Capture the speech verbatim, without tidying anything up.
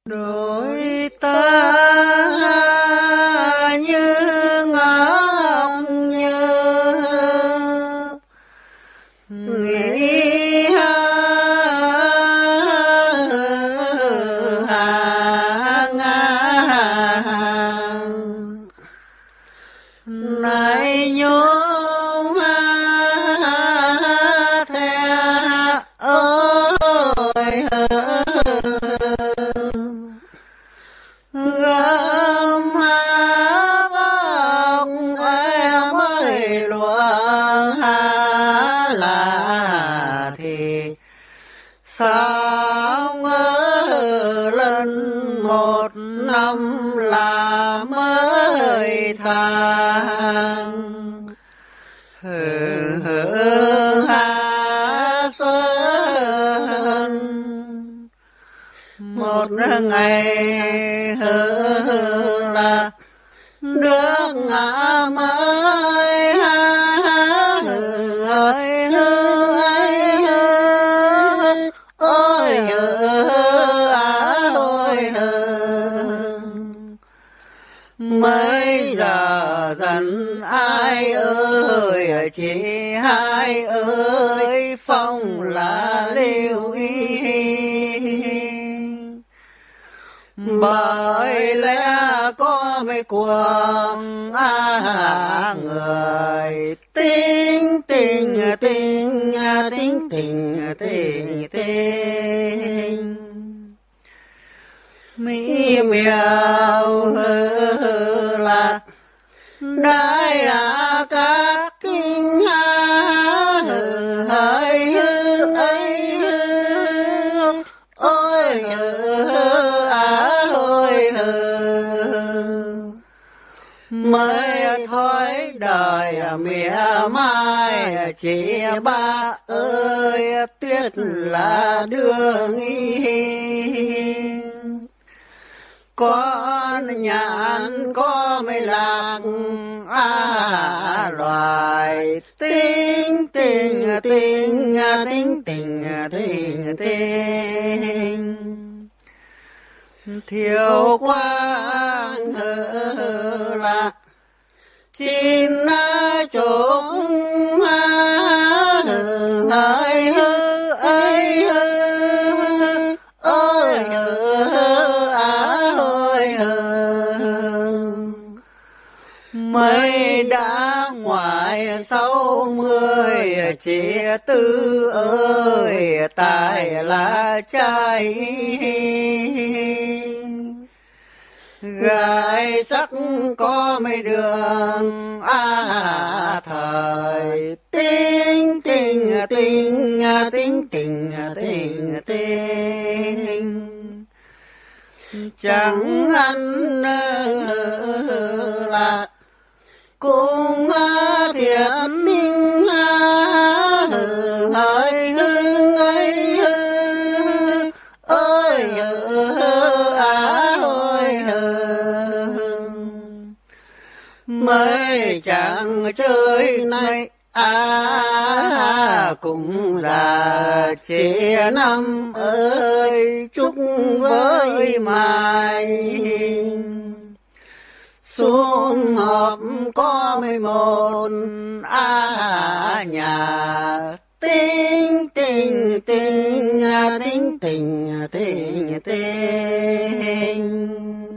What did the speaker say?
đôi ta như ngọc nhớ nghĩ hàng này nhung theo ơi gom hà bông em ơi luồng hà là thì sao ngỡ lần một năm là mới tháng hừ hừ hà xuân một ngày hừ là nước ngã mới ơi ơi ôi ôi mới giờ dần ai ơi chị hai ơi phong là lưu ý bởi lẽ có mấy cuồng à, người tính tình tình tính tình tình tình mỹ miều là đại à các kinh ha hơi ấy ôi mới thôi đời mỉa mai chị ba ơi tuyết là đường y con nhạn có mấy lạc à, loài tính tình tình tính tình tình tình thiêu quang là chim na trống ơi ơi ơi ơi mới đã ngoài sáu mươi chị tư ơi tài là trai gái sắc có mấy đường à thời tính tình tình tính tình tình tình chẳng ăn là cũng thiện ninh hơi hương ấy ơi mới chẳng chơi này à cũng già trẻ năm ơi chúc với mai xuống họp có mấy một à nhà tính tình tình tình tình tình tình